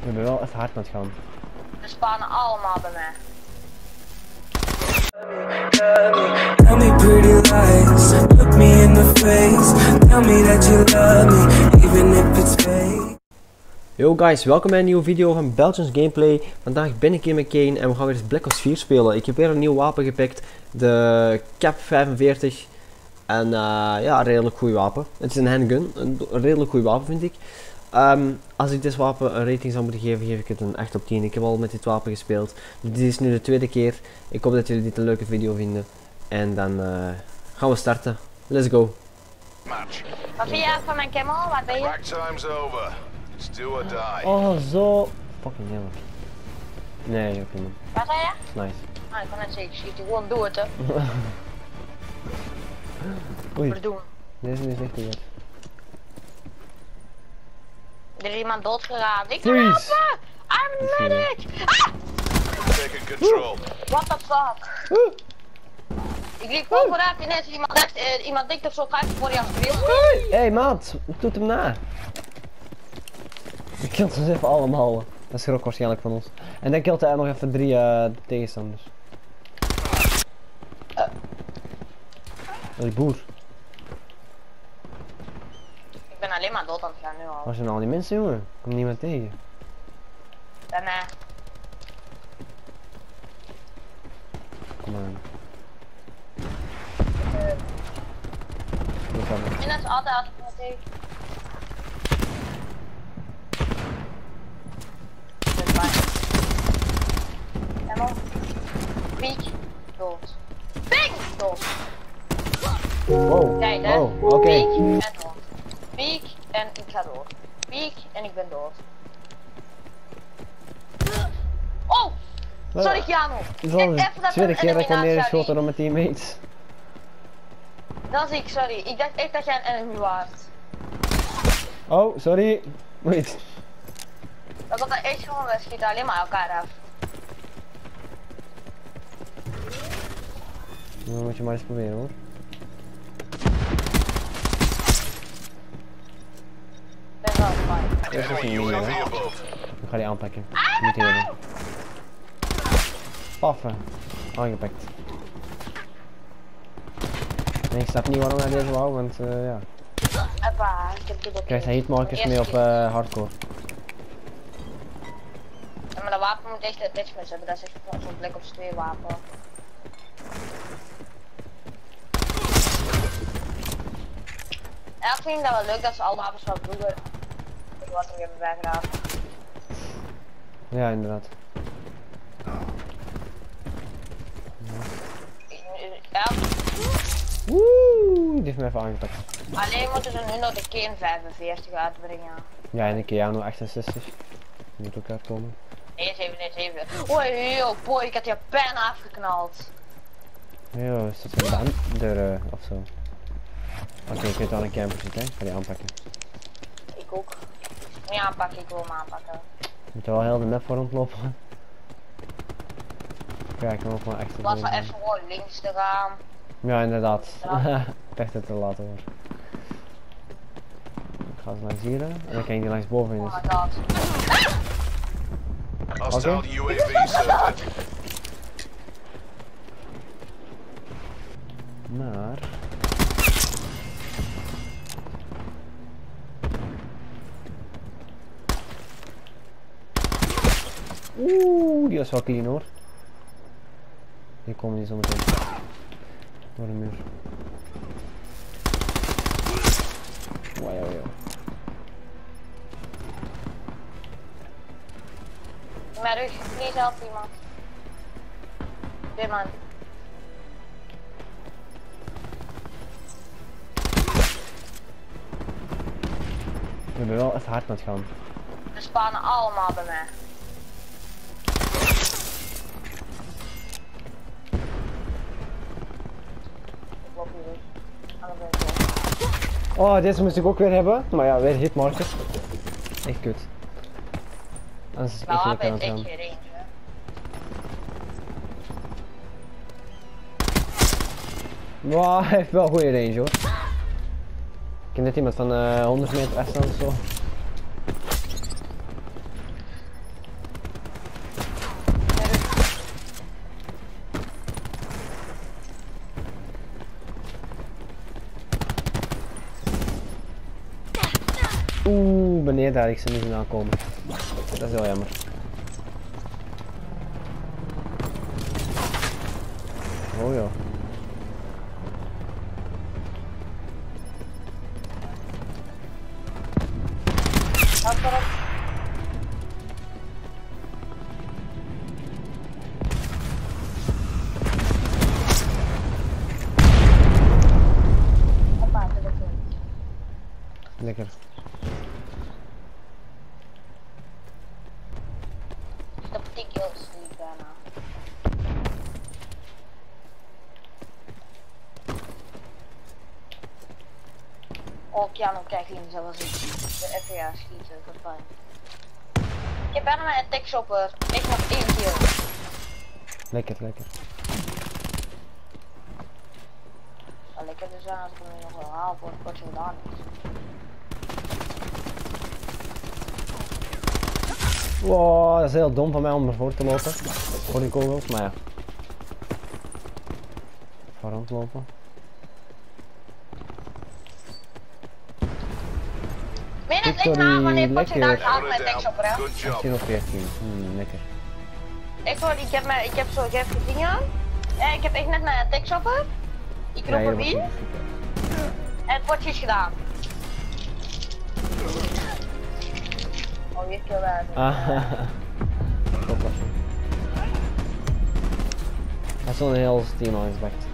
Ik ben wel echt hard aan het gaan. Ze spannen allemaal bij mij. Tell me pretty lies, look me in the face. Tell me that you love me, even if it's fake. Yo guys, welkom bij een nieuwe video van Belgians Gameplay. Vandaag ben ik hier met Kane en we gaan weer eens Black Ops 4 spelen. Ik heb weer een nieuw wapen gepikt, de Cap 45. En ja, een redelijk goed wapen. Het is een handgun, een redelijk goed wapen vind ik. Als ik dit wapen een rating zou moeten geven, geef ik het een 8 op 10. Ik heb al met dit wapen gespeeld. Dit is nu de tweede keer. Ik hoop dat jullie dit een leuke video vinden. En dan gaan we starten. Let's go. Wat vind je van mijn camel? Wat ben je? Oh, zo. Fucking jammer. Nee, oké man. Wat zei je? Nice. Ah, ik kan net zeggen, schiet gewoon doe het hè. Oei, Wat doen? deze is echt niet. Er is iemand doodgegaan. Ik kan Freeze. helpen! I'm the medic! Ah! What the fuck? Ik liep gewoon vooruit en ineens iemand denkt of zo krijgt voor je als wiel. Hey maat, doet hem na. Die killt ons even allemaal. Dat is ook waarschijnlijk van ons. En dan killt hij nog even 3 tegenstanders. Dat is boer. Ik ben alleen maar dood aan het gaan nu al. Waar zijn al die mensen, jongen? Komt niemand tegen. Bij mij. Kom maar. En dat is altijd als ik me tegen. Helemaal. Piek, dood. Ping, dood. Wow. Kijk hè. Oh, oké. Piek en dood. Piek en ik ga dood. Piek en ik ben dood. Oh! Sorry Jano. Het is al de tweede keer dat ik al neerschoten door mijn teammates. Dat is ik, sorry. Ik dacht echt dat jij een enemy waard. Oh, sorry. Wait. Dat komt er echt gewoon, we schieten alleen maar elkaar af. Dan moet je maar eens proberen hoor. Ik ben wel fijn. Eerst even niet meer. Ik ga die aanpakken. Niet hebben. Paffen. Aangepakt. Nee, ik snap niet waarom hij deze wou, want ja. Eppa, ik heb dit ook. Krijgt hij hitmarkers mee op hardcore. Ja, maar dat wapen moet echt een attachments hebben, dat is echt zo'n Black Ops 2 wapen. Ja, ik vind dat wel leuk dat ze al wapens van vroeger wat er hebben bijgedaan. Ja, inderdaad. Ja, Woe, die heeft me even aangepakt. alleen moeten ze nu nog de Kane 45 uitbrengen. Ja, en de Keanu 68. Die moet ook uitkomen. Nee, 7. Oei, yo, boy, ik had je pen afgeknald. Yo, is dat een deur of zo? Oké, ik weet wel een camper zit, hè? Ik ga die aanpakken. Ik ook. Niet aanpakken, ik wil hem aanpakken. Je moet er wel heel de map voor rondlopen. Ja, ik kan ook gewoon echt. Laten we even gewoon links te gaan. Ja, inderdaad. Ja. Echt het te laten hoor. Ik ga eens langs hier en dan kan je die langs boven in. Oh my god. Oké. Maar. Oeh, die was wel clean hoor. Hier komen die zo meteen. Door de muur. Wow. Mijn rug, please help iemand. Dit man. Ik ben wel echt hard aan het gaan. Ze spannen allemaal bij mij. Ik loop hier dus. Oh, deze moest ik ook weer hebben. Maar ja, weer hitmarker. Echt kut. Anders is het echt lekker aan het echt gaan. geen range, hè. Wow, hij heeft wel goede range hoor. Ik ken net iemand van 100 meter afstand of zo. Oeh, beneden had ik ze niet zien aankomen. Dat is wel jammer. Oh ja. Lekker. Dat betekent heel sleep bijna. Oh, Keanu, kijk hier, zoals ik de FVA schieten, dat is fijn. Ik heb bijna een attack shopper. Ik nog 1 kill. Lekker, lekker. Zou lekker dus zijn als ik hem nu nog wel haal, wordt het gedaan is. Wow, dat is heel dom van mij om ervoor te lopen. Voor die kogels, maar ja. Voor rondlopen. Minus ik na wanneer het wordt gedaan lekker. gaat met attack shopper, hè. 18 of 14. Lekker. Ik heb zo, ik heb gezien aan. Ik heb echt net mijn attack shopper. Ik roep hem in. En het wordt iets gedaan. Oh, weer kill daar. Top. Dat is wel een heel team aan is wacht.